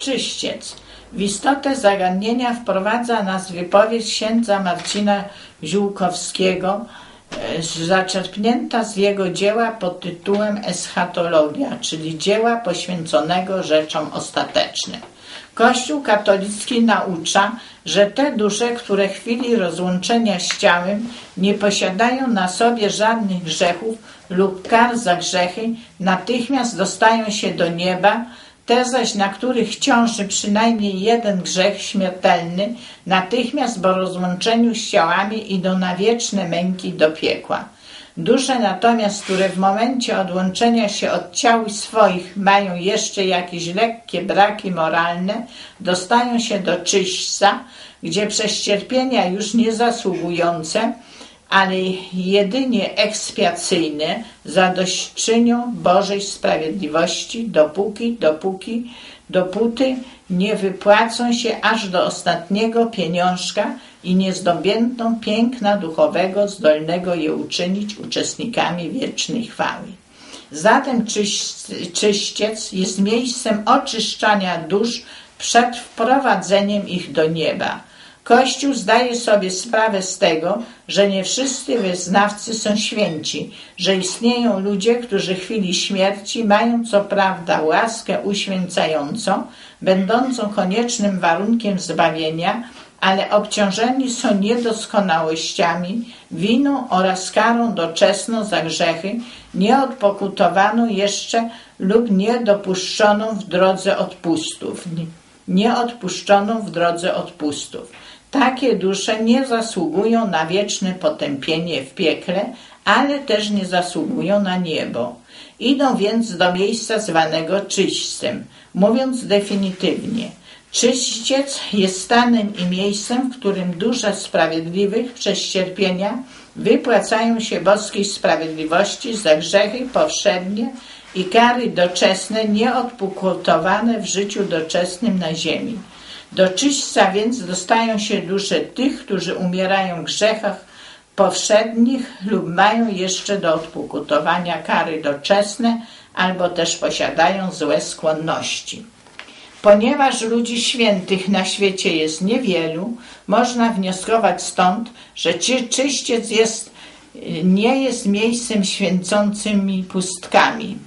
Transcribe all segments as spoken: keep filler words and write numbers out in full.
czyściec? W istotę zagadnienia wprowadza nas wypowiedź księdza Marcina Ziółkowskiego, zaczerpnięta z jego dzieła pod tytułem Eschatologia, czyli dzieła poświęconego rzeczom ostatecznym. Kościół katolicki naucza, że te dusze, które w chwili rozłączenia z ciałem nie posiadają na sobie żadnych grzechów lub kar za grzechy, natychmiast dostają się do nieba, te zaś, na których ciąży przynajmniej jeden grzech śmiertelny, natychmiast po rozłączeniu z ciałami idą na wieczne męki do piekła. Dusze natomiast, które w momencie odłączenia się od ciał swoich mają jeszcze jakieś lekkie braki moralne, dostają się do czyśćca, gdzie przez cierpienia już nie zasługujące, ale jedynie ekspiacyjne zadośćczynią Bożej sprawiedliwości, dopóki, dopóki, dopóty nie wypłacą się aż do ostatniego pieniążka i nie zdobędą piękna duchowego, zdolnego je uczynić uczestnikami wiecznej chwały. Zatem czyściec jest miejscem oczyszczania dusz przed wprowadzeniem ich do nieba. Kościół zdaje sobie sprawę z tego, że nie wszyscy wyznawcy są święci, że istnieją ludzie, którzy w chwili śmierci mają co prawda łaskę uświęcającą, będącą koniecznym warunkiem zbawienia, ale obciążeni są niedoskonałościami, winą oraz karą doczesną za grzechy, nieodpokutowaną jeszcze lub niedopuszczoną w drodze odpustów. Nieodpuszczoną w drodze odpustów. Takie dusze nie zasługują na wieczne potępienie w piekle, ale też nie zasługują na niebo. Idą więc do miejsca zwanego czyśćcem. Mówiąc definitywnie, czyściec jest stanem i miejscem, w którym dusze sprawiedliwych przez cierpienia wypłacają się boskiej sprawiedliwości za grzechy powszednie i kary doczesne nieodpokutowane w życiu doczesnym na ziemi. Do czyśćca więc dostają się dusze tych, którzy umierają w grzechach powszednich lub mają jeszcze do odpokutowania kary doczesne, albo też posiadają złe skłonności. Ponieważ ludzi świętych na świecie jest niewielu, można wnioskować stąd, że czyściec jest, nie jest miejscem święcącymi pustkami.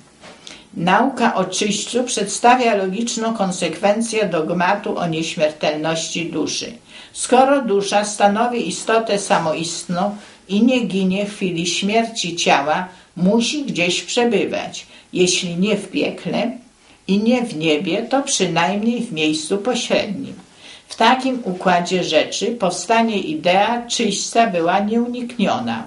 Nauka o czyśćcu przedstawia logiczną konsekwencję dogmatu o nieśmiertelności duszy. Skoro dusza stanowi istotę samoistną i nie ginie w chwili śmierci ciała, musi gdzieś przebywać, jeśli nie w piekle i nie w niebie, to przynajmniej w miejscu pośrednim. W takim układzie rzeczy powstanie idea czyśćca była nieunikniona.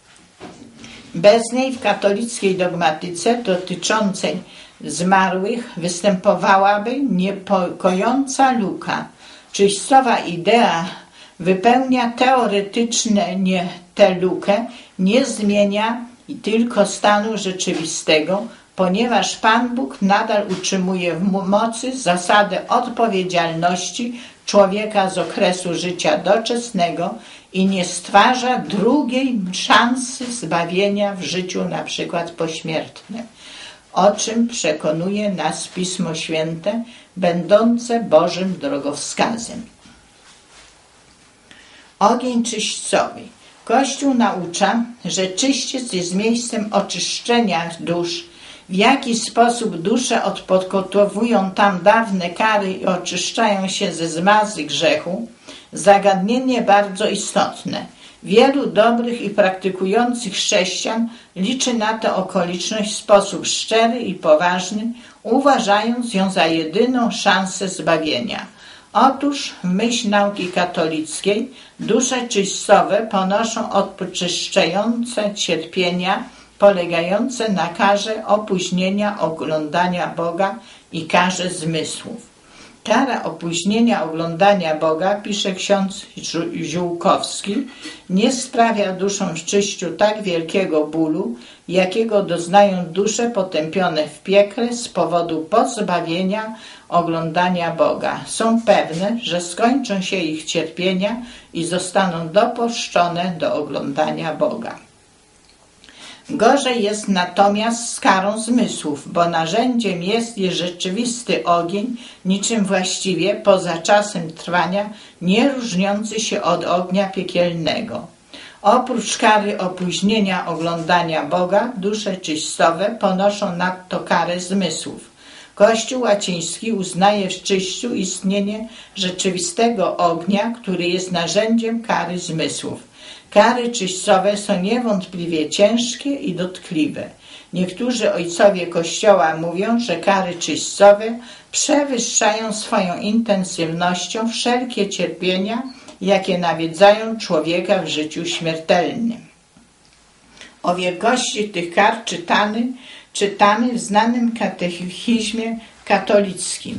Bez niej w katolickiej dogmatyce dotyczącej zmarłych występowałaby niepokojąca luka. Czyśćcowa idea wypełnia teoretycznie tę lukę, nie zmienia tylko stanu rzeczywistego, ponieważ Pan Bóg nadal utrzymuje w mocy zasadę odpowiedzialności człowieka z okresu życia doczesnego i nie stwarza drugiej szansy zbawienia w życiu na przykład pośmiertnym, o czym przekonuje nas Pismo Święte, będące Bożym drogowskazem. Ogień czyśćcowy. Kościół naucza, że czyściec jest miejscem oczyszczenia dusz, w jaki sposób dusze odpokutowują tam dawne kary i oczyszczają się ze zmazy grzechu, zagadnienie bardzo istotne. Wielu dobrych i praktykujących chrześcijan liczy na tę okoliczność w sposób szczery i poważny, uważając ją za jedyną szansę zbawienia. Otóż w myśl nauki katolickiej dusze czyśćcowe ponoszą oczyszczające cierpienia polegające na karze opóźnienia oglądania Boga i karze zmysłów. Kara opóźnienia oglądania Boga, pisze ksiądz Ziółkowski, nie sprawia duszom w czyściu tak wielkiego bólu, jakiego doznają dusze potępione w piekle z powodu pozbawienia oglądania Boga. Są pewne, że skończą się ich cierpienia i zostaną dopuszczone do oglądania Boga. Gorzej jest natomiast z karą zmysłów, bo narzędziem jest jej rzeczywisty ogień, niczym właściwie poza czasem trwania, nie różniący się od ognia piekielnego. Oprócz kary opóźnienia oglądania Boga, dusze czyścowe ponoszą nadto karę zmysłów. Kościół łaciński uznaje w czyściu istnienie rzeczywistego ognia, który jest narzędziem kary zmysłów. Kary czyścowe są niewątpliwie ciężkie i dotkliwe. Niektórzy ojcowie Kościoła mówią, że kary czyścowe przewyższają swoją intensywnością wszelkie cierpienia, jakie nawiedzają człowieka w życiu śmiertelnym. O wielkości tych kar czytamy, czytamy w znanym katechizmie katolickim.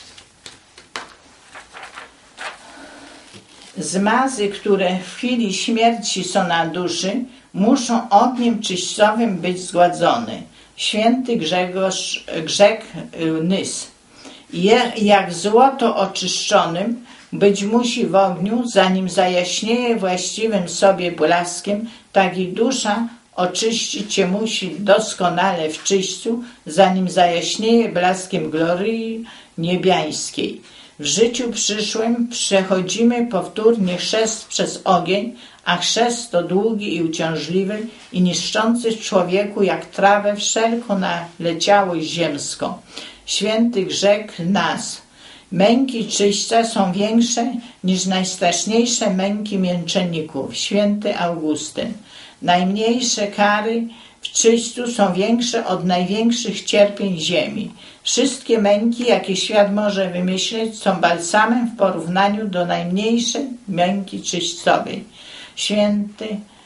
Zmazy, które w chwili śmierci są na duszy, muszą ogniem czyścowym być zgładzone. Święty Grzegorz, Grzeg Nys. Je, jak złoto oczyszczonym być musi w ogniu, zanim zajaśnieje właściwym sobie blaskiem, tak i dusza oczyścić się musi doskonale w czyśćcu, zanim zajaśnieje blaskiem glorii niebiańskiej. W życiu przyszłym przechodzimy powtórnie chrzest przez ogień, a chrzest to długi i uciążliwy i niszczący w człowieku jak trawę wszelką naleciałość ziemską. Święty Grzeg nas. Męki czyśćca są większe niż najstraszniejsze męki męczenników. Święty Augustyn. Najmniejsze kary w czyśćcu są większe od największych cierpień ziemi. Wszystkie męki, jakie świat może wymyśleć, są balsamem w porównaniu do najmniejszej męki czyśćcowej. Święty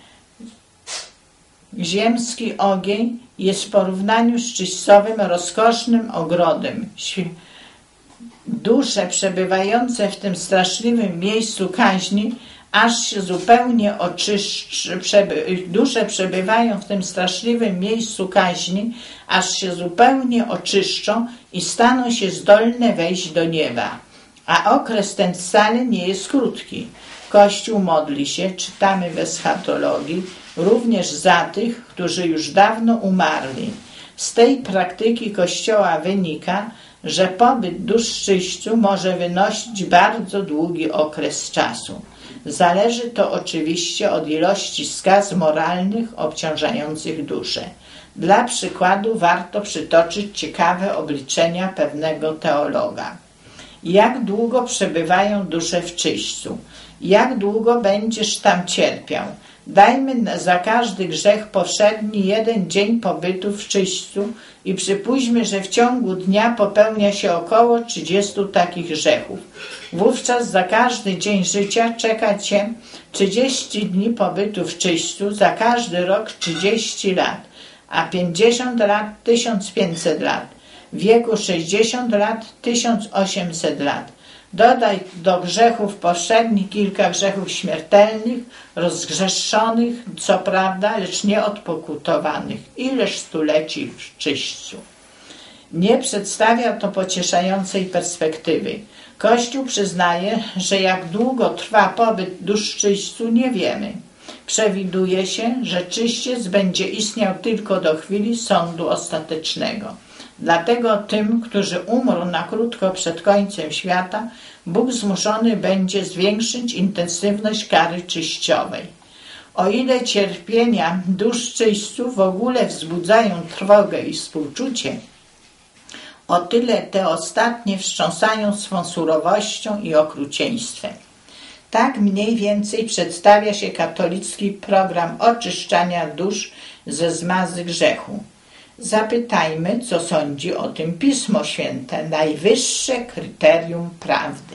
ziemski ogień jest w porównaniu z czyśćcowym rozkosznym ogrodem. Dusze przebywające w tym straszliwym miejscu kaźni aż się zupełnie oczyszczy, przeby, dusze przebywają w tym straszliwym miejscu kaźni, aż się zupełnie oczyszczą i staną się zdolne wejść do nieba. A okres ten wcale nie jest krótki. Kościół modli się, czytamy w eschatologii, również za tych, którzy już dawno umarli. Z tej praktyki Kościoła wynika, że pobyt dusz w czyśćcu może wynosić bardzo długi okres czasu. Zależy to oczywiście od ilości skaz moralnych obciążających duszę. Dla przykładu warto przytoczyć ciekawe obliczenia pewnego teologa. Jak długo przebywają dusze w czyśćcu? Jak długo będziesz tam cierpiał? Dajmy za każdy grzech powszedni jeden dzień pobytu w czyśćcu i przypuśćmy, że w ciągu dnia popełnia się około trzydziestu takich grzechów. Wówczas za każdy dzień życia czeka cię trzydzieści dni pobytu w czyśćcu, za każdy rok trzydzieści lat, a pięćdziesiąt lat tysiąc pięćset lat, w wieku sześćdziesiąt lat tysiąc osiemset lat. Dodaj do grzechów powszednich kilka grzechów śmiertelnych, rozgrzeszonych, co prawda, lecz nie odpokutowanych. Ileż stuleci w czyśćcu. Nie przedstawia to pocieszającej perspektywy. Kościół przyznaje, że jak długo trwa pobyt dusz w czyśćcu, nie wiemy. Przewiduje się, że czyściec będzie istniał tylko do chwili sądu ostatecznego. Dlatego tym, którzy umrą na krótko przed końcem świata, Bóg zmuszony będzie zwiększyć intensywność kary czyściowej. O ile cierpienia dusz czyśćców w ogóle wzbudzają trwogę i współczucie, o tyle te ostatnie wstrząsają swą surowością i okrucieństwem. Tak mniej więcej przedstawia się katolicki program oczyszczania dusz ze zmazy grzechu. Zapytajmy, co sądzi o tym Pismo Święte, najwyższe kryterium prawdy.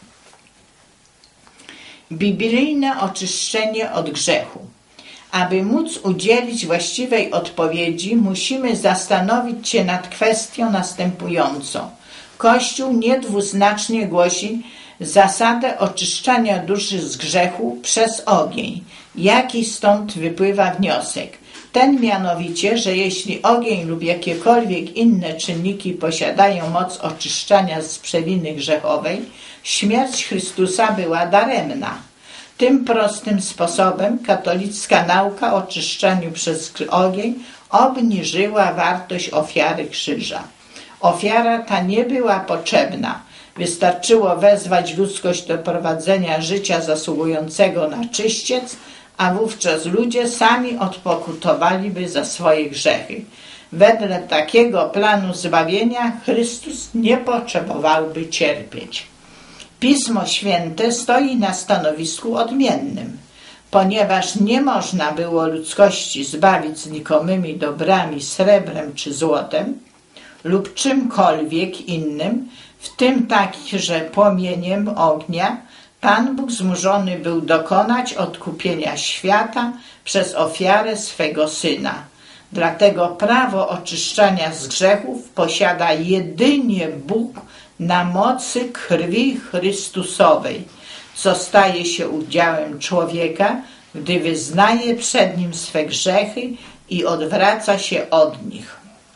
Biblijne oczyszczenie od grzechu. Aby móc udzielić właściwej odpowiedzi, musimy zastanowić się nad kwestią następującą. Kościół niedwuznacznie głosi zasadę oczyszczania duszy z grzechu przez ogień. Jaki stąd wypływa wniosek? Ten mianowicie, że jeśli ogień lub jakiekolwiek inne czynniki posiadają moc oczyszczania z przewiny grzechowej, śmierć Chrystusa była daremna. Tym prostym sposobem katolicka nauka o oczyszczaniu przez ogień obniżyła wartość ofiary krzyża. Ofiara ta nie była potrzebna. Wystarczyło wezwać ludzkość do prowadzenia życia zasługującego na czyściec, a wówczas ludzie sami odpokutowaliby za swoje grzechy. Wedle takiego planu zbawienia Chrystus nie potrzebowałby cierpieć. Pismo Święte stoi na stanowisku odmiennym. Ponieważ nie można było ludzkości zbawić znikomymi dobrami, srebrem czy złotem lub czymkolwiek innym, w tym także płomieniem ognia, Pan Bóg zmuszony był dokonać odkupienia świata przez ofiarę swego Syna. Dlatego prawo oczyszczania z grzechów posiada jedynie Bóg na mocy krwi Chrystusowej, co staje się udziałem człowieka, gdy wyznaje przed Nim swe grzechy i odwraca się od nich.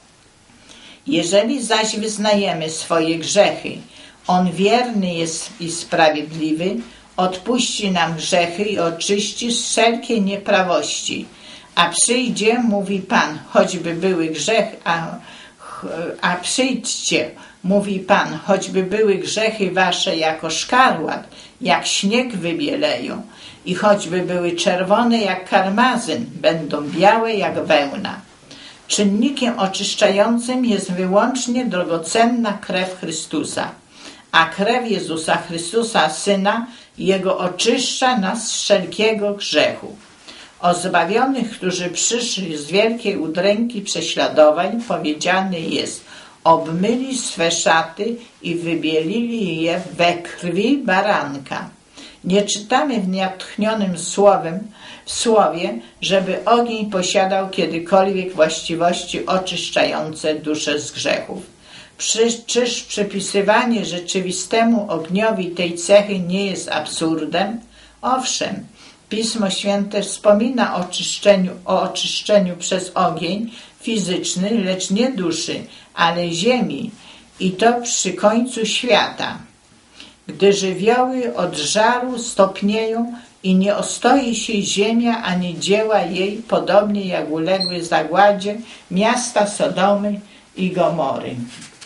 Jeżeli zaś wyznajemy swoje grzechy, On wierny jest i sprawiedliwy, odpuści nam grzechy i oczyści z wszelkiej nieprawości. A przyjdzie, mówi Pan, choćby były grzechy, a, a przyjdźcie, mówi Pan, choćby były grzechy wasze jako szkarłat, jak śnieg wybieleją, i choćby były czerwone jak karmazyn, będą białe jak wełna. Czynnikiem oczyszczającym jest wyłącznie drogocenna krew Chrystusa, a krew Jezusa Chrystusa, Syna, Jego oczyszcza nas z wszelkiego grzechu. O zbawionych, którzy przyszli z wielkiej udręki prześladowań, powiedziane jest: obmyli swe szaty i wybielili je we krwi baranka. Nie czytamy w natchnionym słowem, w słowie, żeby ogień posiadał kiedykolwiek właściwości oczyszczające duszę z grzechów. Przy, czyż przypisywanie rzeczywistemu ogniowi tej cechy nie jest absurdem? Owszem, Pismo Święte wspomina o oczyszczeniu, o oczyszczeniu przez ogień fizyczny, lecz nie duszy, ale ziemi, i to przy końcu świata. Gdy żywioły od żaru stopnieją i nie ostoi się ziemia ani dzieła jej, podobnie jak uległy zagładzie miasta Sodomy i Gomory.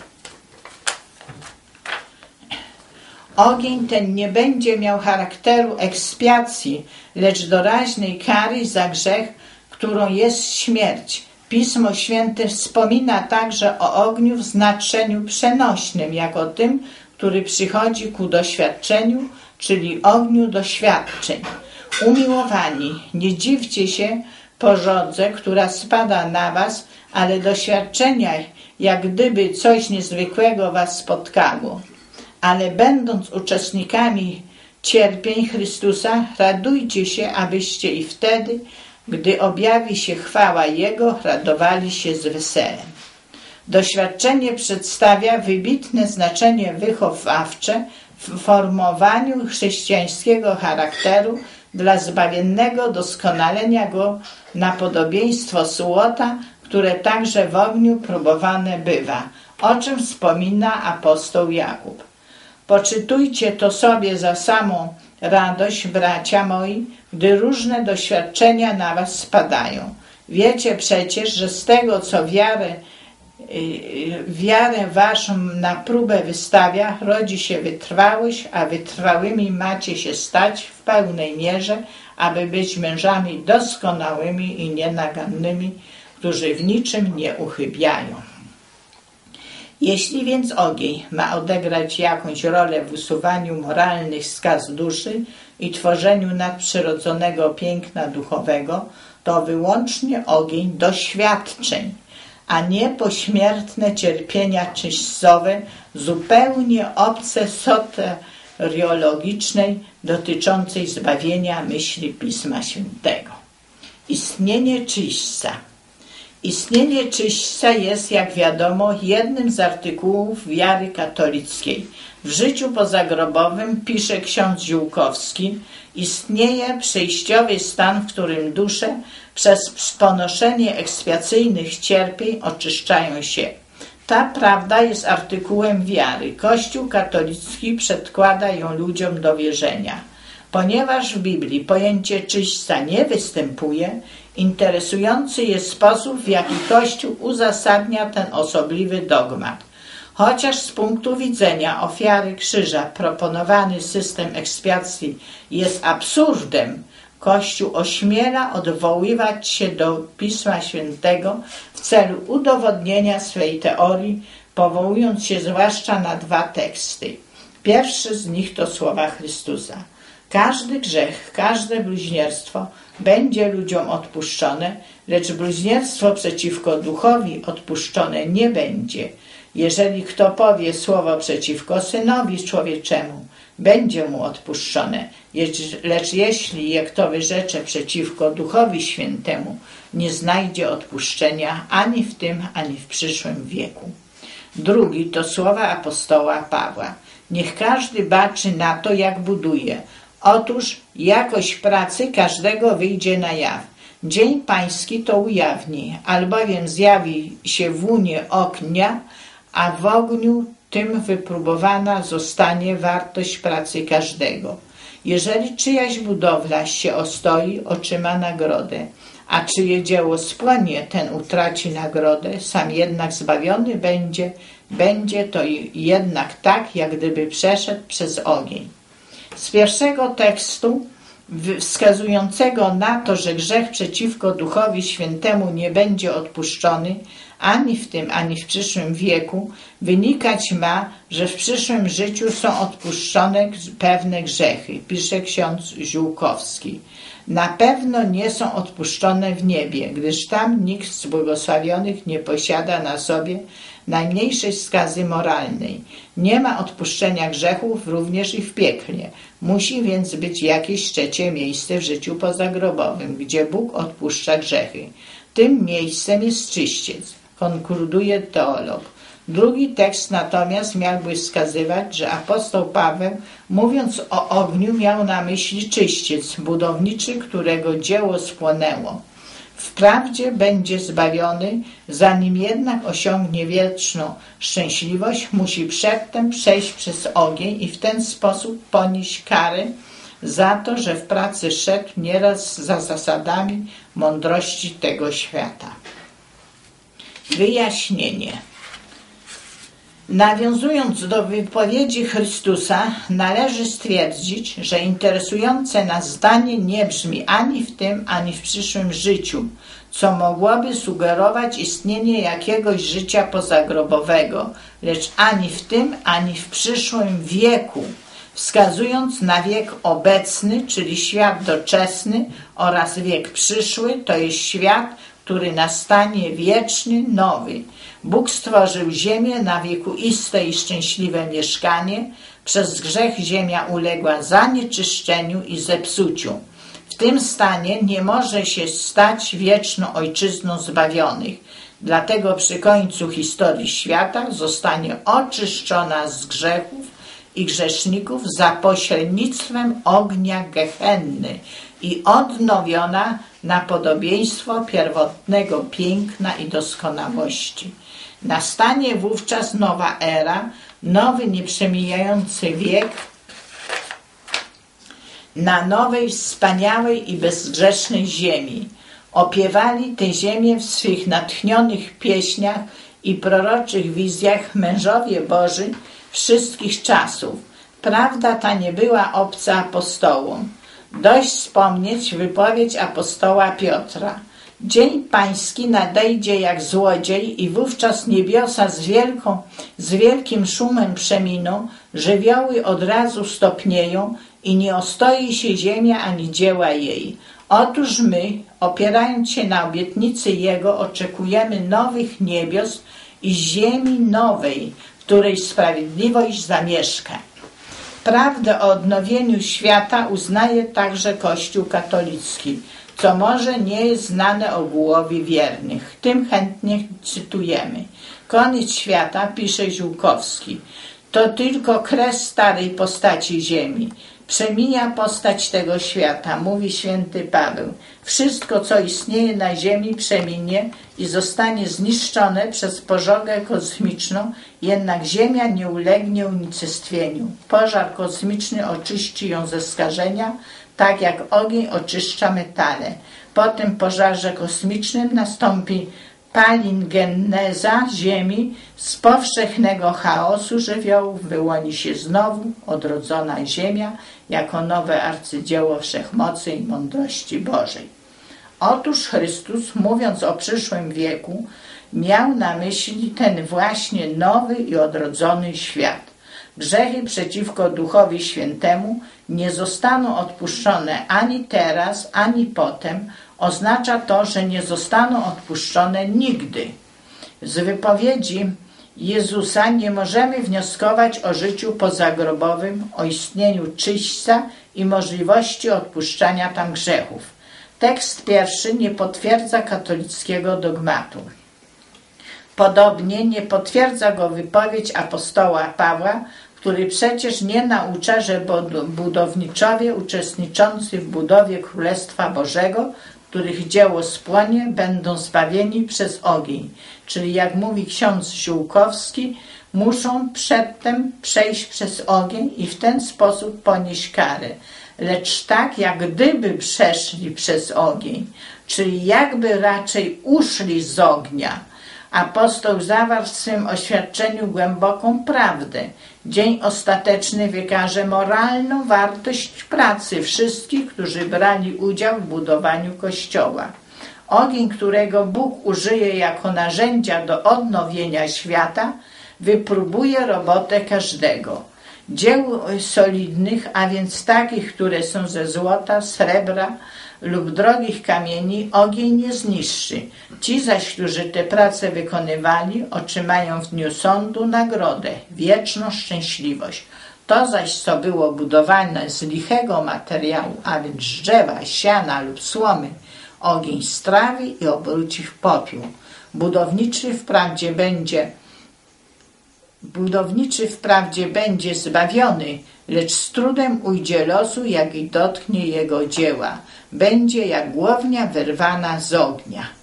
Ogień ten nie będzie miał charakteru ekspiacji, lecz doraźnej kary za grzech, którą jest śmierć. Pismo Święte wspomina także o ogniu w znaczeniu przenośnym, jak o tym, który przychodzi ku doświadczeniu, czyli ogniu doświadczeń. Umiłowani, nie dziwcie się pożodze, która spada na was, ale doświadczenia, jak gdyby coś niezwykłego was spotkało. Ale będąc uczestnikami cierpień Chrystusa, radujcie się, abyście i wtedy, gdy objawi się chwała Jego, radowali się z weselem. Doświadczenie przedstawia wybitne znaczenie wychowawcze w formowaniu chrześcijańskiego charakteru dla zbawiennego doskonalenia go na podobieństwo złota, które także w ogniu próbowane bywa, o czym wspomina apostoł Jakub. Poczytujcie to sobie za samą radość, bracia moi, gdy różne doświadczenia na was spadają. Wiecie przecież, że z tego, co wiarę, wiarę waszą na próbę wystawia, rodzi się wytrwałość, a wytrwałymi macie się stać w pełnej mierze, aby być mężami doskonałymi i nienagannymi, którzy w niczym nie uchybiają. Jeśli więc ogień ma odegrać jakąś rolę w usuwaniu moralnych skaz duszy i tworzeniu nadprzyrodzonego piękna duchowego, to wyłącznie ogień doświadczeń, a nie pośmiertne cierpienia czyścowe, zupełnie obce soteriologicznej dotyczącej zbawienia myśli Pisma Świętego. Istnienie czyśćca. Istnienie czyśćca jest, jak wiadomo, jednym z artykułów wiary katolickiej. W życiu pozagrobowym, pisze ksiądz Ziółkowski, istnieje przejściowy stan, w którym dusze przez ponoszenie ekspiacyjnych cierpień oczyszczają się. Ta prawda jest artykułem wiary. Kościół katolicki przedkłada ją ludziom do wierzenia. Ponieważ w Biblii pojęcie czyśćca nie występuje, interesujący jest sposób, w jaki Kościół uzasadnia ten osobliwy dogmat. Chociaż z punktu widzenia ofiary krzyża proponowany system ekspiacji jest absurdem, Kościół ośmiela odwoływać się do Pisma Świętego w celu udowodnienia swej teorii, powołując się zwłaszcza na dwa teksty. Pierwszy z nich to słowa Chrystusa. Każdy grzech, każde bluźnierstwo będzie ludziom odpuszczone, lecz bluźnierstwo przeciwko duchowi odpuszczone nie będzie. Jeżeli kto powie słowo przeciwko Synowi Człowieczemu, będzie mu odpuszczone, lecz jeśli je kto wyrzecze przeciwko Duchowi Świętemu, nie znajdzie odpuszczenia ani w tym, ani w przyszłym wieku. Drugi to słowa apostoła Pawła. Niech każdy baczy na to, jak buduje. Otóż jakość pracy każdego wyjdzie na jaw. Dzień Pański to ujawni, albowiem zjawi się w łunie ognia, a w ogniu tym wypróbowana zostanie wartość pracy każdego. Jeżeli czyjaś budowla się ostoi, otrzyma nagrodę, a czyje dzieło spłonie, ten utraci nagrodę, sam jednak zbawiony będzie, będzie to jednak tak, jak gdyby przeszedł przez ogień. Z pierwszego tekstu wskazującego na to, że grzech przeciwko Duchowi Świętemu nie będzie odpuszczony ani w tym, ani w przyszłym wieku, wynikać ma, że w przyszłym życiu są odpuszczone pewne grzechy, pisze ksiądz Ziółkowski. Na pewno nie są odpuszczone w niebie, gdyż tam nikt z błogosławionych nie posiada na sobie najmniejszej skazy moralnej. Nie ma odpuszczenia grzechów również i w piekle. Musi więc być jakieś trzecie miejsce w życiu pozagrobowym, gdzie Bóg odpuszcza grzechy. Tym miejscem jest czyściec, konkluduje teolog. Drugi tekst natomiast miałby wskazywać, że apostoł Paweł, mówiąc o ogniu, miał na myśli czyściec budowniczy, którego dzieło spłonęło. Wprawdzie będzie zbawiony, zanim jednak osiągnie wieczną szczęśliwość, musi przedtem przejść przez ogień i w ten sposób ponieść karę za to, że w pracy szedł nieraz za zasadami mądrości tego świata. Wyjaśnienie. Nawiązując do wypowiedzi Chrystusa, należy stwierdzić, że interesujące nas zdanie nie brzmi ani w tym, ani w przyszłym życiu, co mogłoby sugerować istnienie jakiegoś życia pozagrobowego, lecz ani w tym, ani w przyszłym wieku, wskazując na wiek obecny, czyli świat doczesny, oraz wiek przyszły, to jest świat, który nastanie wieczny, nowy. Bóg stworzył ziemię na wiekuiste i szczęśliwe mieszkanie. Przez grzech ziemia uległa zanieczyszczeniu i zepsuciu. W tym stanie nie może się stać wieczną ojczyzną zbawionych. Dlatego przy końcu historii świata zostanie oczyszczona z grzechów i grzeszników za pośrednictwem ognia gehenny i odnowiona na podobieństwo pierwotnego piękna i doskonałości. Nastanie wówczas nowa era, nowy nieprzemijający wiek na nowej, wspaniałej i bezgrzesznej ziemi. Opiewali tę ziemię w swych natchnionych pieśniach i proroczych wizjach mężowie Boży wszystkich czasów. Prawda ta nie była obca apostołom. Dość wspomnieć wypowiedź apostoła Piotra. Dzień Pański nadejdzie jak złodziej i wówczas niebiosa z, wielką, z wielkim szumem przeminą, żywioły od razu stopnieją i nie ostoi się ziemia ani dzieła jej. Otóż my, opierając się na obietnicy Jego, oczekujemy nowych niebios i ziemi nowej, w której sprawiedliwość zamieszka. Prawdę o odnowieniu świata uznaje także Kościół katolicki, co może nie jest znane ogółowi wiernych. Tym chętnie cytujemy. Koniec świata, pisze Ziółkowski, to tylko kres starej postaci ziemi. Przemija postać tego świata, mówi święty Paweł. Wszystko, co istnieje na ziemi, przeminie i zostanie zniszczone przez pożogę kosmiczną, jednak ziemia nie ulegnie unicestwieniu. Pożar kosmiczny oczyści ją ze skażenia, tak jak ogień oczyszcza metale. Po tym pożarze kosmicznym nastąpi palingeneza ziemi, z powszechnego chaosu żywiołów wyłoni się znowu odrodzona ziemia jako nowe arcydzieło wszechmocy i mądrości Bożej. Otóż Chrystus, mówiąc o przyszłym wieku, miał na myśli ten właśnie nowy i odrodzony świat. Grzechy przeciwko Duchowi Świętemu nie zostaną odpuszczone ani teraz, ani potem. Oznacza to, że nie zostaną odpuszczone nigdy. Z wypowiedzi Jezusa nie możemy wnioskować o życiu pozagrobowym, o istnieniu czyśćca i możliwości odpuszczania tam grzechów. Tekst pierwszy nie potwierdza katolickiego dogmatu. Podobnie nie potwierdza go wypowiedź apostoła Pawła, który przecież nie naucza, że budowniczowie uczestniczący w budowie Królestwa Bożego, których dzieło spłonie, będą zbawieni przez ogień. Czyli jak mówi ksiądz Ziółkowski, muszą przedtem przejść przez ogień i w ten sposób ponieść karę. Lecz tak, jak gdyby przeszli przez ogień, czyli jakby raczej uszli z ognia. Apostoł zawarł w swym oświadczeniu głęboką prawdę. Dzień ostateczny wykaże moralną wartość pracy wszystkich, którzy brali udział w budowaniu Kościoła. Ogień, którego Bóg użyje jako narzędzia do odnowienia świata, wypróbuje robotę każdego. Dzieł solidnych, a więc takich, które są ze złota, srebra lub drogich kamieni, ogień nie zniszczy. Ci zaś, którzy te prace wykonywali, otrzymają w dniu sądu nagrodę, wieczną szczęśliwość. To zaś, co było budowane z lichego materiału, a więc z drzewa, siana lub słomy, ogień strawi i obróci w popiół. Budowniczy wprawdzie będzie Budowniczy wprawdzie będzie zbawiony, lecz z trudem ujdzie losu, jak i dotknie jego dzieła. Będzie jak głownia wyrwana z ognia.